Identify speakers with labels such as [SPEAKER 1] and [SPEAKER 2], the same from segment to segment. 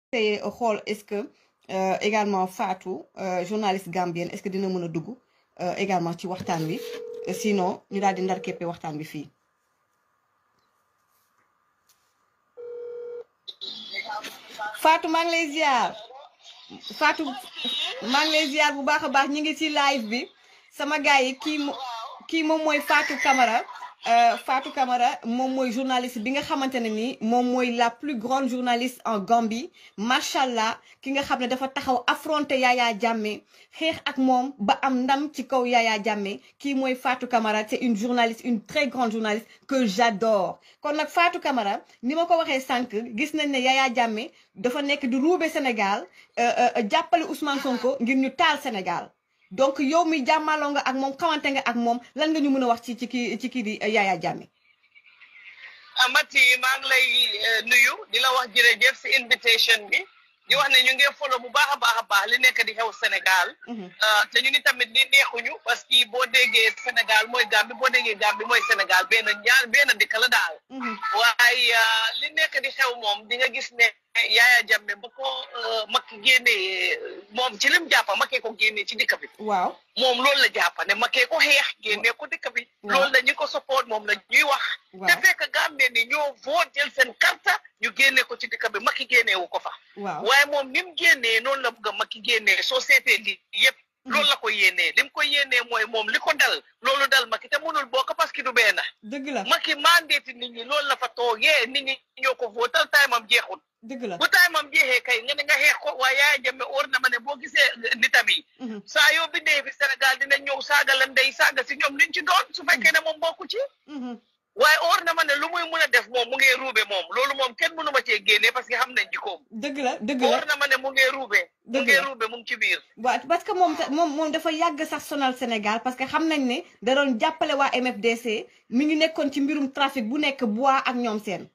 [SPEAKER 1] essayer xool est-ce que également Fatou journaliste gambienne est-ce que dina mën a dugg également ci waxtaan wi sinon ñu daal di ndar képpe waxtaan bi fii. Fatou maa ngi lay ziar Fatou maa ngi lay ziar bu baax a baax ñu ngi ci live bi sama gars yi kii moom mooy Fatou Camara. Fatou Camara moom mooy journaliste bi nga xamante ne nii moom mooy la plus grande journaliste en Gambie macha allah ki nga xam ne dafa taxaw affronter Yaya Jammeh xeex ak moom ba am ndam ci kaw Yaya Jammeh kii mooy Fatou Camara c'est une journaliste une très grande journaliste que j'adore kon nag Fatou Camara ni ma ko waxee sànq gis nañ ne Yaya Jammeh dafa nekk di ruube Sénégal jàppale Ousmane Sonko ngir ñu taal Sénégal. donc yow mi jàmmaloo nga ak moom xamante nga ak moom lan nga ñu mën a wax ci kii di Yaya Jammeh.
[SPEAKER 2] Amati maa ngi lay nuyu di la wax jërëjëf si invitation bi di wax ne ñu ngi follow bu baax a baax li nekk di xew Sénégal. te ñu ni tamit ni neexuñu parce que boo déggee Sénégal mooy Gambie boo déggee Gambie mooy Sénégal benn dëkk la daal. waaye li nekk di xew moom di nga gis ne Yaya Jammeh ba ko Macky génnee moom ci lim jàppa Macky ko génnee ci dëkk bi.
[SPEAKER 1] waaw
[SPEAKER 2] moom loolu la jàppa ne Macky ko xeex génnee ko dëkk bi. loolu la ñu ko support moom la ñuy wax. te fekk Gambie ni ñoo vote jël seen carte ñu génnee ko ci dëkk bi Macky génnee wu ko fa. waaye moom ni mu génnee noonu la bëgg a Macky génnee soo seetee lii yëpp. loolu la ko yéenee li mu ko yéenee mooy moom li ko dal loolu dal Macky te mënul bokk parce que du benn.
[SPEAKER 1] dëgg la
[SPEAKER 2] Macky mandeeti nit ñi loolu la fa toogee nit ñi ñoo ko votal time am jeexul.
[SPEAKER 1] dëgg la
[SPEAKER 2] bu time am jeexee kay nga ne nga xeex ko waaye Yaya Jammeh óor na ma ne boo gisee nitam yi. saa yoo bindee fi Sénégal dina ñëw saaga la ndey saaga si ñoom liñ ci doon su fekkee ne moom bokku ci. waaye óor na ma ne lu muy mun a def moom mu ngi ruube moom loolu moom kenn mënu ma cee génnee parce que xam nañ jikkoom.
[SPEAKER 1] dëgg la dëgg la
[SPEAKER 2] óor na ma ne mu ngi ruube. mu ngi ruube mu ngi ci biir.
[SPEAKER 1] waaw parce que moom dafa yàgg sax sonal Sénégal parce que xam nañ ne da doon jàppale waa MFDC mi ngi nekkoon ci mbirum trafic bu nekk bois ak ñoom seen.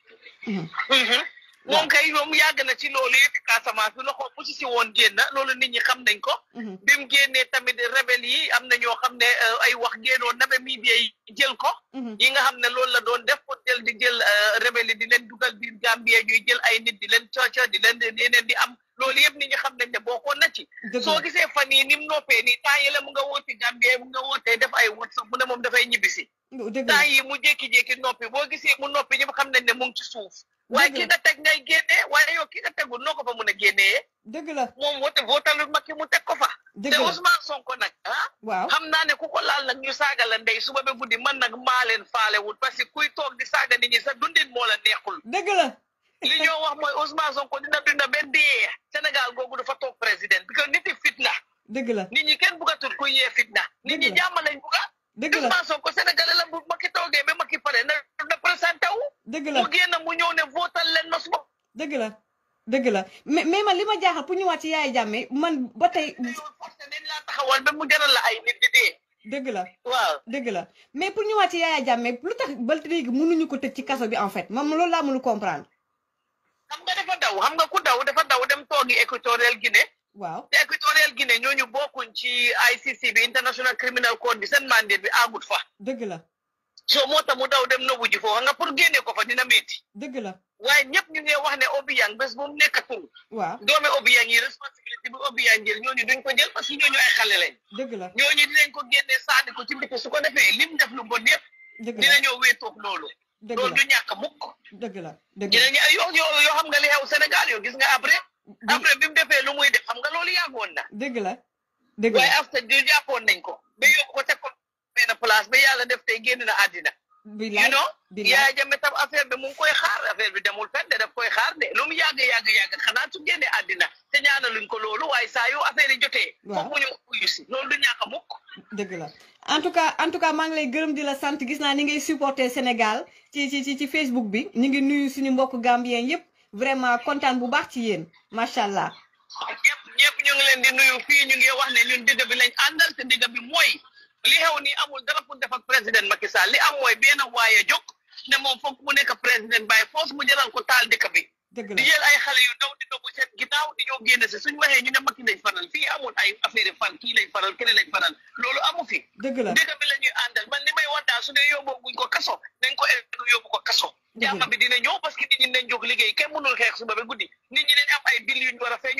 [SPEAKER 2] moom kay moom yàgg na ci loolu yëpp Casamance bi loxo bu si woon génn loolu nit ñi xam nañ ko. bi mu génnee tamit rebelle yi am na ñoo xam ne ay wax génnoon na ba media yi jël ko. yi nga xam ne loolu la doon def pour di jël rebelle yi di leen dugal biir Gambie ñuy jël ay nit di leen cooca di leen di am loolu yëpp nit ñi xam nañ ne bokkoon na ci. soo gisee fan yii ni mu noppee nii temps yii la mu nga woote Gambie mu nga wootee def ay WhatsApp mu ne moom dafay ñibbisi. temps yii mu jékki-jékki noppi boo gisee mu noppi ñëpp xam nañ ne mu ngi ci suuf. waaye ki nga teg ngay génnee waaye yow ki nga tegul noo ko fa mun a génnee.
[SPEAKER 1] dëgg la
[SPEAKER 2] moom votalul Macky mu teg ko fa. te Ousmane Sonko nag
[SPEAKER 1] waaw
[SPEAKER 2] xam naa ne ku ko laal nag ñu saaga la ndey suba ba guddi man nag maa leen faalewul parce que kuy toog di saaga nit ñi sa dundin moo la neexul.
[SPEAKER 1] dëgg la.
[SPEAKER 2] li ñoo wax mooy Ousmane Sonko dina dunda ba dee Sénégal googu dafa toog président bi que nit yi fitna.
[SPEAKER 1] dëgg la
[SPEAKER 2] nit ñi kenn buggatul kuy yee fitna. nit ñi jàmm lañ bugga.
[SPEAKER 1] dëgg la
[SPEAKER 2] Ousmane Sonko Sénégalais la bu Macky toogee ba Macky pare na présenté wu.
[SPEAKER 1] dëgg la
[SPEAKER 2] mu génn mu ñëw ne votal leen ma suba.
[SPEAKER 1] dëgg la dëgg la mais man li ma jaaxal pour ñëwaat ci Yaya Jammeh man ba tey.
[SPEAKER 2] parce que dañ laa taxawal ba mu jaral la ay nit di dee.
[SPEAKER 1] dëgg la
[SPEAKER 2] waaw
[SPEAKER 1] dëgg la mais pour ñëwaat ci Yaya Jammeh lu tax ba léegi mënuñu ko tëj ci kaso bi en fait man loolu laa mënul comprendre.
[SPEAKER 2] xam nga dafa daw xam nga ku dafa daw dem toogi Équatorial Guinée.
[SPEAKER 1] waaw
[SPEAKER 2] te Équatorial Guinée ñooñu bokkuñ ci ICC bi International Criminal Court bi seen mandat bi àggut fa.
[SPEAKER 1] dëgg la.
[SPEAKER 2] soo moo tax mu daw dem nëbbu ji foofu nga pour génne ko fa dina métti.
[SPEAKER 1] dëgg la.
[SPEAKER 2] waaye ñëpp ñu ngi wax ne Obiang bés bu mu nekkatul.
[SPEAKER 1] waaw
[SPEAKER 2] doomi Obiang yi responsabilité bi Obiang jël ñooñu duñ ko jël parce que ñooñu ay xale lañ.
[SPEAKER 1] dëgg la
[SPEAKER 2] ñooñu dinañ ko génne sànni ko ci mbiti su ko defee lim def lu bon yëpp.
[SPEAKER 1] dëgg la
[SPEAKER 2] dina ñëw wéetoog loolu.
[SPEAKER 1] dëgg la
[SPEAKER 2] loolu du ñàkk mukk.
[SPEAKER 1] dëgg la dëgg la
[SPEAKER 2] dinañu yoo xam nga li xew Sénégal yoo gis nga après bi mu defee lu muy def xam nga loolu yàggoon na.
[SPEAKER 1] dëgg la dëgg la
[SPEAKER 2] waaye after du jàppoon nañ ko ba yóbbu ko teg ko benn place ba yàlla def tey génn na àddina.
[SPEAKER 1] bilaay
[SPEAKER 2] Yaya Jammeh tam affaire bi mu ngi koy xaar affaire bi demul fenn de daf koy xaar de lu mu yàgg xanaa su génnee àddina te ñaanaluñ ko loolu waaye saa yu affaire yi jotee.
[SPEAKER 1] waaw
[SPEAKER 2] foofu ñu uyu si loolu du ñàkk mukk.
[SPEAKER 1] dëgg la en tout cas maa ngi lay gërëm di la sant gis naa ni ngay supporter Sénégal ci Facebook bi ñu ngi nuyu suñu mbokk Gambien yëpp vraiment kontaan bu baax ci yéen macha allah.
[SPEAKER 2] ñëpp ñu ngi leen di nuyu fii ñu ngi wax ne ñun digg bi lañ àndal te digg bi mooy. li xew nii amul dara pour def ak président Macky Sall li am mooy benn waaye jóg ne moom foog mu nekk président by force mu jëral ko taal dëkk bi.
[SPEAKER 1] dëgg la
[SPEAKER 2] di jël ay xale yu ndaw di dogg seen ginnaaw di ñoo génne si suñu waxee ñu ne Macky lañ faral fii amul ay affaire fan kii lañ faral keneen lañ faral loolu amu fi.
[SPEAKER 1] dëgg la
[SPEAKER 2] dëkk bi la ñuy àndal man li may wax daal su dee yóbboo guñ ko kaso dañ ko yóbbu ko kaso. jàmm bi dina ñëw parce que nit ñi nañ jóg liggéey kenn mënul xeex suba ba guddi nit ñi dañ am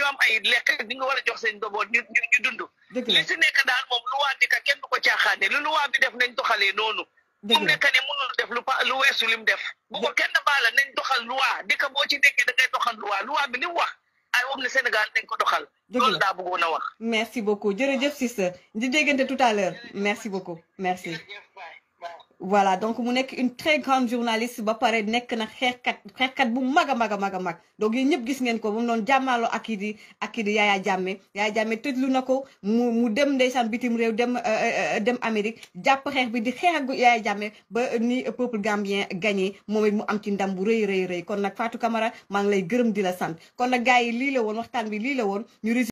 [SPEAKER 2] dañoo am ay lekk di nga war a jox seen njaboot ñu dund li si nekk daal moom luwaa di ka kenn du ko caaxaane lu luwaa bi def nañ doxalee noonu mu nekk ne mënul def lu weesu lim def bu ko kenn baala nañ doxal luwaa di ka boo ci nekkee da ngay doxal luwaa bi li mu wax ay wax ne Sénégal nañ ko doxal loolu daa bëggoon a wax
[SPEAKER 1] merci beaucoup jërëjëf sister di déggante tout à l'heure merci beaucoup merci voilà donc mu nekk une très grande journaliste ba pare nekk na xeexkat bu mag a mag donc yéen ñëpp gis ngeen ko ba mu doon jàmmaaloo ak kii di Yaya Jammeh tëjlu na ko mu dem ndeysaan bitim réew dem Amérique jàpp xeex bi di xeex ak Yaya Jammeh ba ni peuple gambien gagné moom it mu am ci ndam bu rëy kon nag Fatou Camara maa ngi lay gërëm di la sant kon nag gars yi lii la woon waxtaan bi lii la woon ñu